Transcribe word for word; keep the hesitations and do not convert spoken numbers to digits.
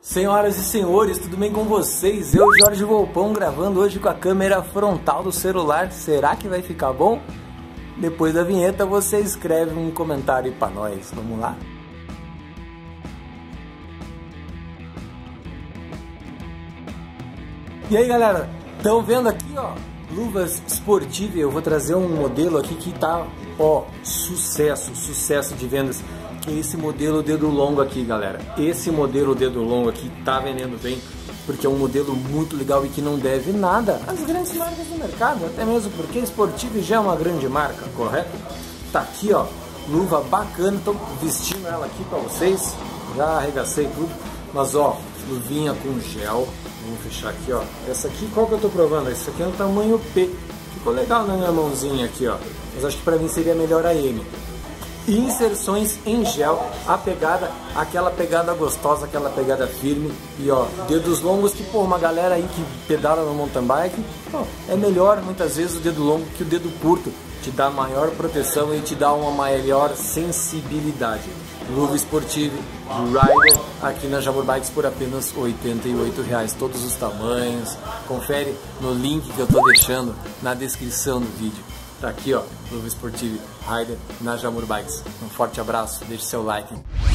Senhoras e senhores, tudo bem com vocês? Eu, Jorge Volpão, gravando hoje com a câmera frontal do celular. Será que vai ficar bom? Depois da vinheta você escreve um comentário para nós. Vamos lá? E aí, galera, estão vendo aqui, ó, luvas esportivas? Eu vou trazer um modelo aqui que tá, ó, sucesso, sucesso de vendas. Que é esse modelo dedo longo aqui, galera. Esse modelo dedo longo aqui tá vendendo bem, porque é um modelo muito legal e que não deve nada às grandes marcas do mercado, até mesmo porque esportivo já é uma grande marca, correto? Tá aqui, ó, luva bacana, tô vestindo ela aqui pra vocês, já arregacei tudo, mas ó, luvinha com gel, vamos fechar aqui, ó. Essa aqui, qual que eu tô provando? Essa aqui é no tamanho P, ficou legal na minha mãozinha aqui, ó, mas acho que pra mim seria melhor a M. Inserções em gel, a pegada, aquela pegada gostosa, aquela pegada firme. E ó, dedos longos que, pô, uma galera aí que pedala no mountain bike, pô, é melhor muitas vezes o dedo longo que o dedo curto. Te dá maior proteção e te dá uma maior sensibilidade. Luva esportiva Rider aqui na Jamur Bikes por apenas oitenta e oito reais, todos os tamanhos. Confere no link que eu tô deixando na descrição do vídeo. Tá aqui, ó, luva esportiva Rider na Jamur Bikes. Um forte abraço, deixe seu like.